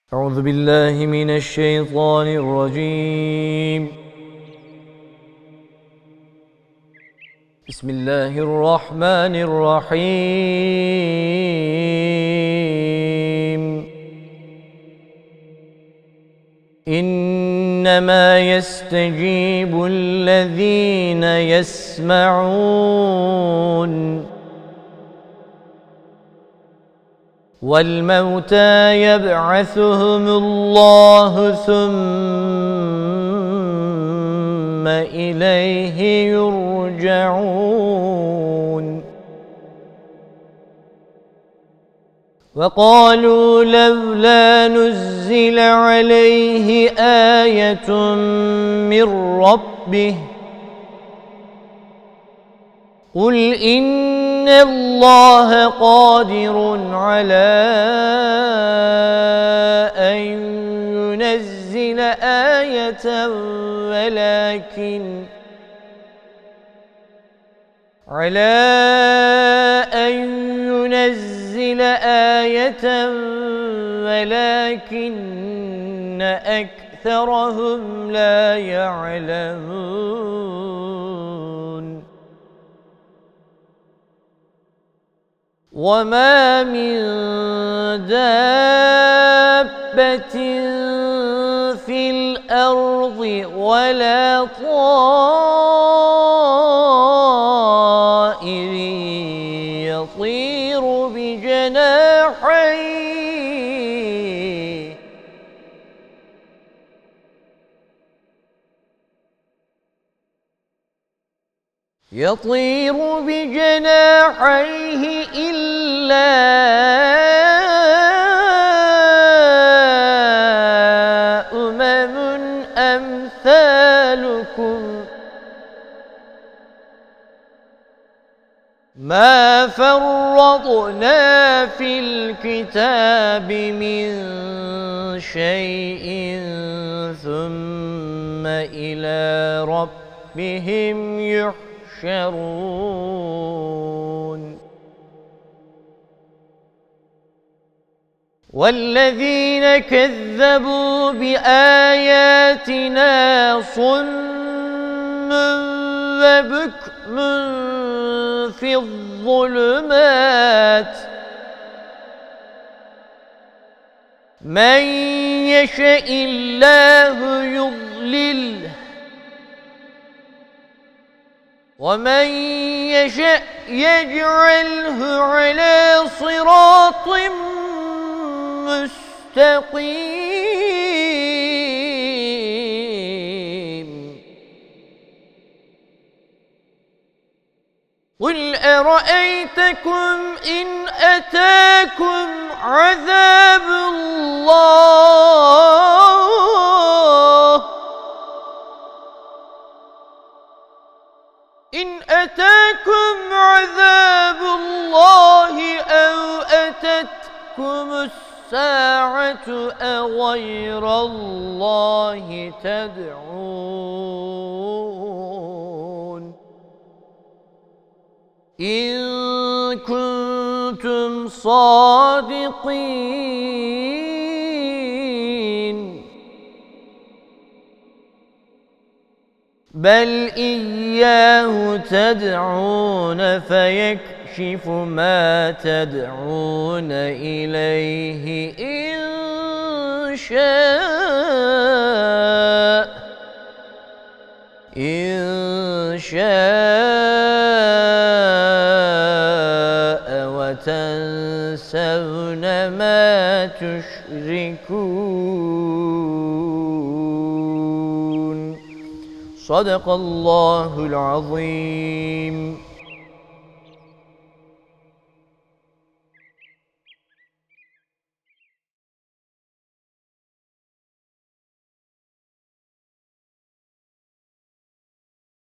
أعوذ بالله من الشيطان الرجيم. بسم الله الرحمن الرحيم. إنما يستجيب الذين يسمعون والموتى يبعثهم الله ثم إليه يرجعون. وقالوا لولا نزل عليه آية من ربه قل إن الله قادر على أن ينزل آية ولكن أكثرهم لا يعلمون. وما من دابة في الأرض ولا طائر يطير بجناحيه إلا أمم أمثالكم ما فرطنا في الكتاب من شيء ثم إلى ربهم يحشرون. والذين كذبوا بآياتنا صم وبكم في الظلمات من يشاء الله يضلله ومن يشاء يجعله على صراط مستقيم. قل أرأيتكم إن أتاكم عذاب الله أو أتتكم الساعة أغير الله تدعون إن كنتم صادقين بل إياه تدعون فيكشف ما تدعون إليه إن شاء وتنسون ما تشركون. صدق الله العظيم.